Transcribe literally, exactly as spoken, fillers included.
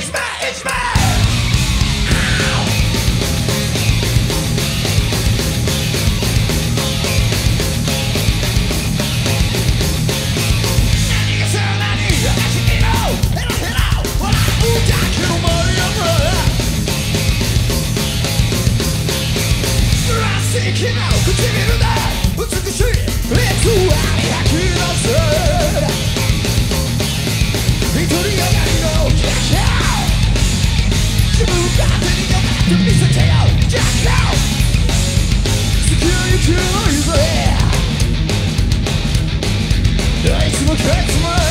一番一番唇で美しい列は吐き出す一人上がりのジャッキャー自分が手にかかって見せてよジャッキャー好きな雪のいぜいつもかいつも